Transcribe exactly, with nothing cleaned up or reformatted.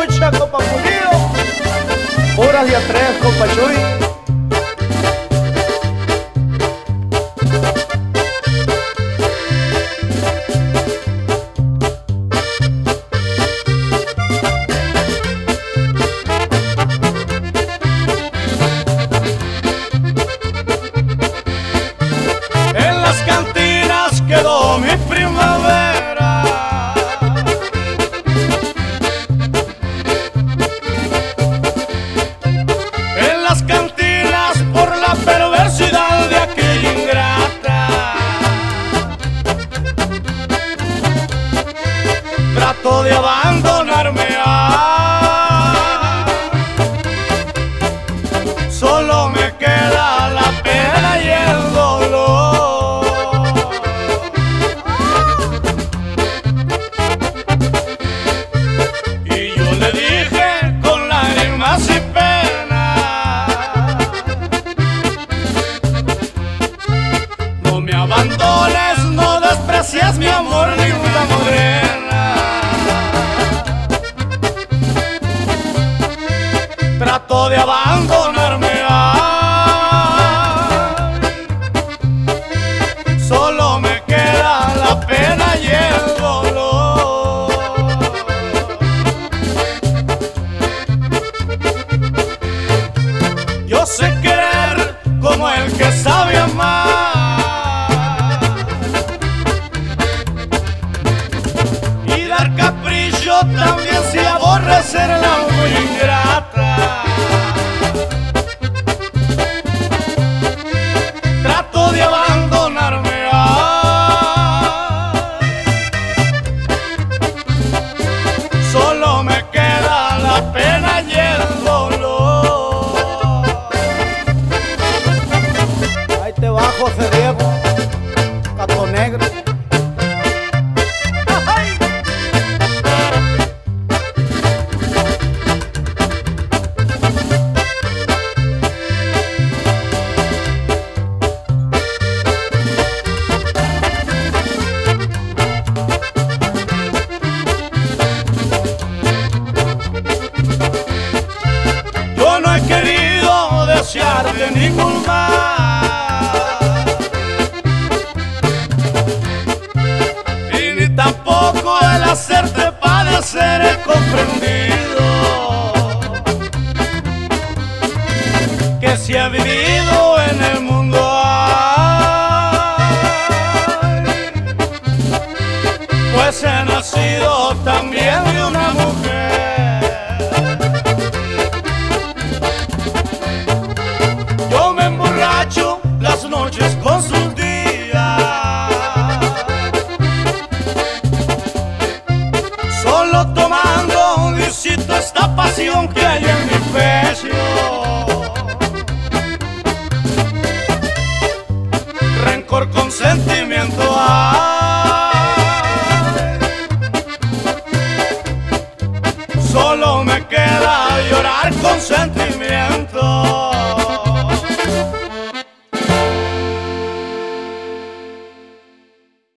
escucha, compa Pulido. Puras de a tres, compa Chuy. En las cantinas quedó mi primavera. En las cantinas por la perversidad de aquella ingrata. Trato de abandonarme, ah, solo me queda la pena y el dolor. Y yo le dije con lágrimas y pena: no me abandones, no desprecies mi amor, linda morena. Trato de abandonarme, ay, solo me queda la pena y el dolor. Yo sé querer como el que sabe amar y dar capricho, también sé aborrecer la muy ingrata. Trato de abandonarme, ay, solo me queda la pena y el dolor. Ahí te va José Diego, Gato Negro. Yo no he querido desearte ningún mal, y ni tampoco el hacerte padecer he comprendido que si he vivido en el mundo, ay, pues he nacido también de una mujer. Yo me emborracho las noches con sus días, solo tomando visito esta pasión que hay en mi pecho. Rencor con sentimiento, ay, solo me queda llorar con sentimiento.